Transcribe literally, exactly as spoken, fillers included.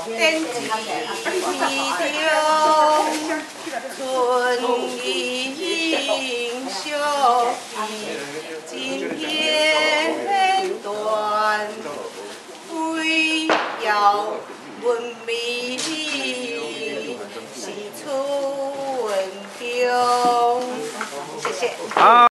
天之地中，春意秀气，今天断归要闻名，是春秋。谢谢。